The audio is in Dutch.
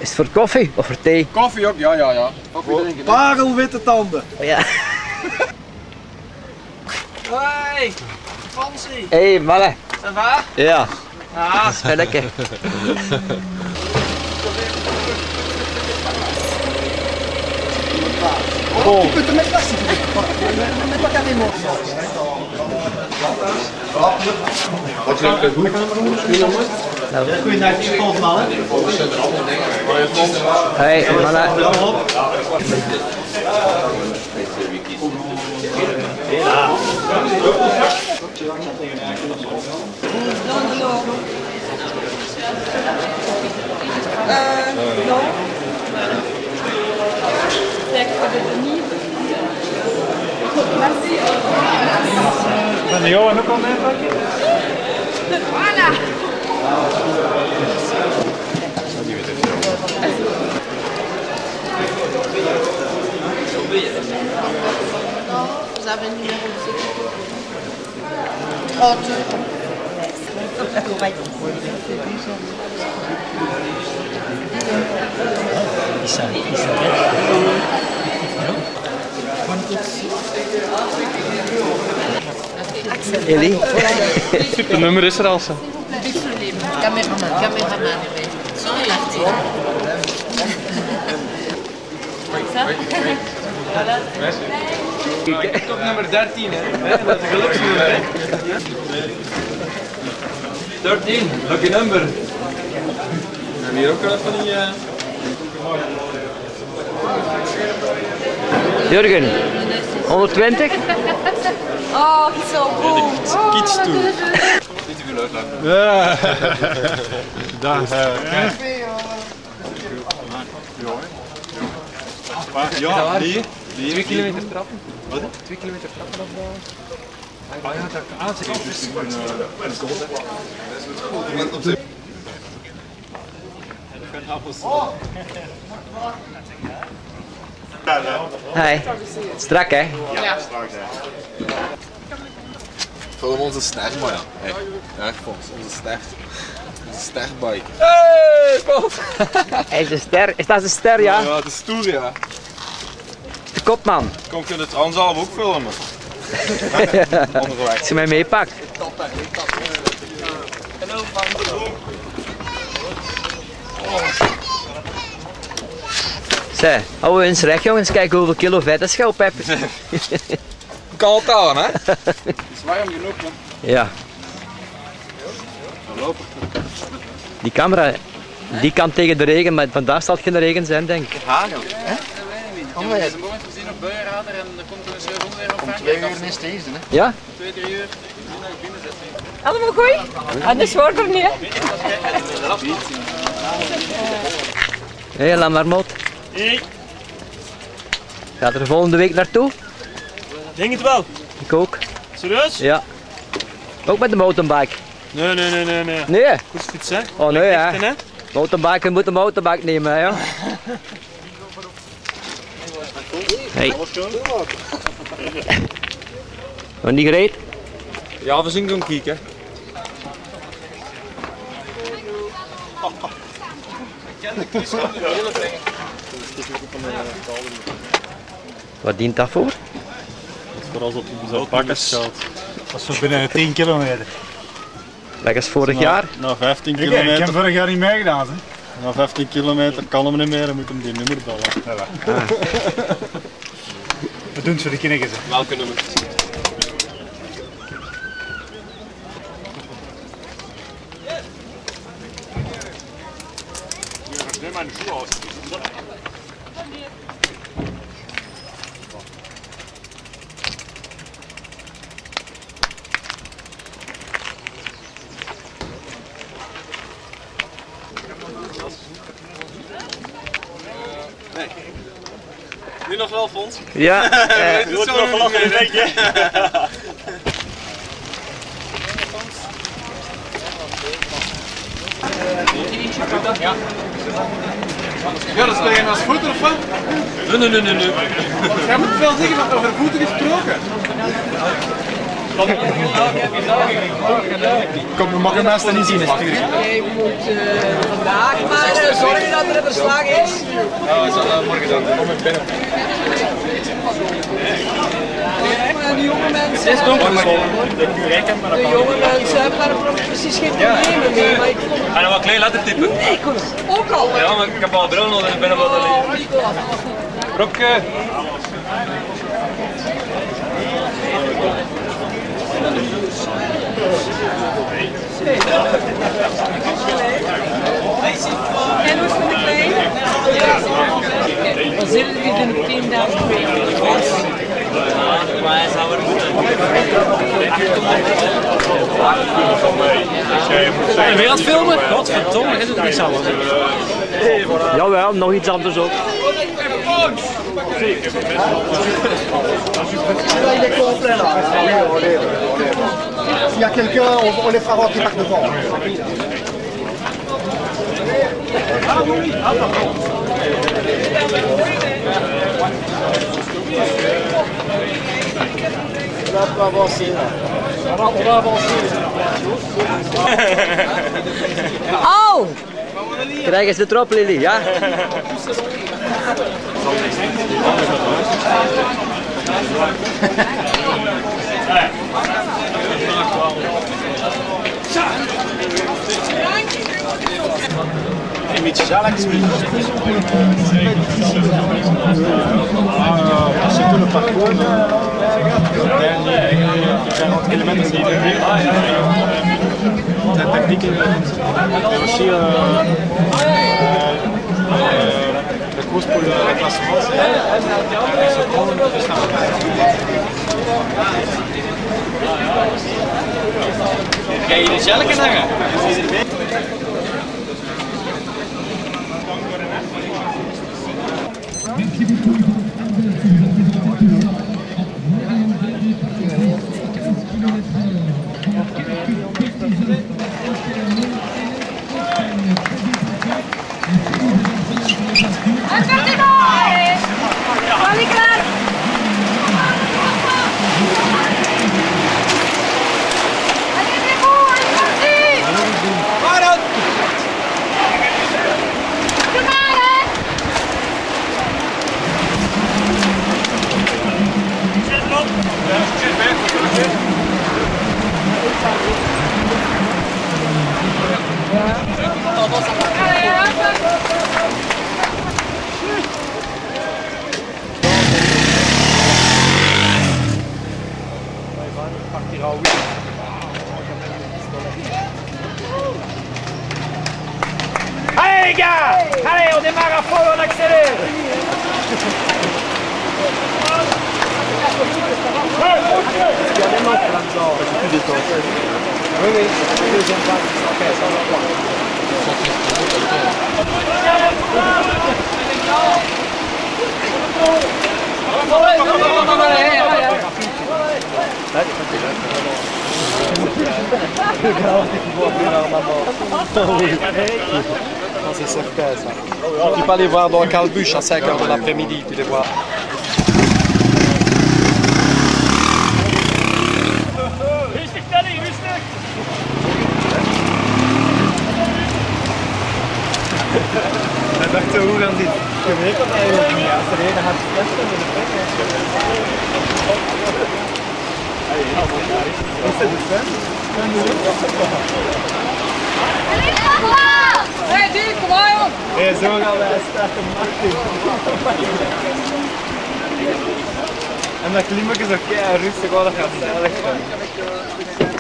Is het voor koffie of voor thee? Koffie ook, ja. Koffie drinken. Parelwitte tanden. Oh, ja. Hoi, Fransie. Hey, mannen. Ça va? Ja. Ah. Spelletje. Oh, je kunt er met plastic doen. Met wat heb je nog? Goeiedag, schoolman. Hey, mannen. Non. C'est quoi de Denis? Merci. Ben Johan ook al meepakken? Voilà. Vous avez le numéro de sécurité? Oh, Ellie. Het nummer is er al zo. Cameraman. Ik op nummer 13, hè. Dat is een geluksnummer, hè. 13, lucky number. En hier ook wel van die... Jurgen, 120? Oh, he's so cool. Kiets toe. Niet te veel uitlaten. Ja, die. 2 kilometer trappen. Wat? 2 kilometer trappen opbouwen. Ah ja, dat aanzetten. Dus Hey. Strak, hè? Ja. Voor onze ster, maar ja. Hey. Ja, volgens onze ster. Onze sterbike. Hey, Paul! Hij is een ster. Is dat een ster, ja? Ja, de stoer, ja. De kopman. Kom, kun je het Anzalf ook filmen? Onderweg. Als je mij meepakt. Zeg, houden we eens recht, jongens. Kijken hoeveel kilo vet is je op hebt. Kan het aan, hè? Het is warm genoeg, man. Ja. Die camera, die kan tegen de regen, maar vandaag zal het geen regen zijn, denk ik. Hagel. Deze morgen gezien op buienradar en er komt er een 700 euro Frankrijk. 2 uur is deze, hè? Ja? 2, 3 uur. Binnen zetten. Allemaal goed? Anders wordt er niet, hè? Hé, Lamarmot. Hey, Gaat er volgende week naartoe? denk het wel. Ik ook. Serieus? Ja. Ook met de mountainbike. Nee. Nee? Koersfiets, hè? Oh nee, ja. Echte, hè? Mountainbiker moet een mountainbike nemen, hè, ja. Hey. Nog niet gereed? Ja, we zien zo'n kiek, hè. Wat dient dat voor? Voor als het op zo'n pakkers gaat. Dat is zo binnen 10 kilometer. Dat is vorig jaar. Na 15 ik heb kilometer. vorig jaar niet meegedaan. Hè. Na 15 kilometer kan hem niet meer en moet hem die nummer bellen. We doen het voor de kinderen. Welke nummer? Nu nog wel, Fons? Ja. Je wordt nog gelachen, denk je? Ja, dat speel je als voeten of wat? Nee. Jij moet wel zeggen over voeten gesproken. Kom, we mogen mensen niet zien. Jij moet vandaag maar zorgen dat er een verslag is. Ja, dat zal morgen dan. Kom ik binnen. En de jonge mensen hebben daar precies geen problemen mee. Maar ik vond het En dan wat klein lettertype. ook al. Ja, maar ik heb al bril nodig en ik ben er wat alleen. Robke. En hoe is het met de kleine? Dan zitten we in de 10.000 Maar hij zou er moeten. En weer aan het filmen? Godverdomme, is het er niks aan? Jawel, nog iets anders ook. Là, il est complet là. S'il y a quelqu'un, on les fera voir qui part devant. On va avancer là. On va avancer. Oh! Krijgen ze erop, Lily, ja? Een beetje Alex. C'est tout le parcours. Les 40 km c'est la technique et aussi la course pour le classement. Ga je de jelken hangen? Allez les gars! Allez, on démarre à fond et on accélère! C'est certain ça. Tu peux aller voir dans Calbuche à 5 h de l'après-midi, tu les vois. Hij dacht zo goed aan dit. Je weet dat eigenlijk niet. Als er een gaat flessen in de plek is het de fan? Hey, dude, kom maar joh! Hey, zo gaan wij starten, Martin. En dat klimmen is oké, rustig, dat gaat snel.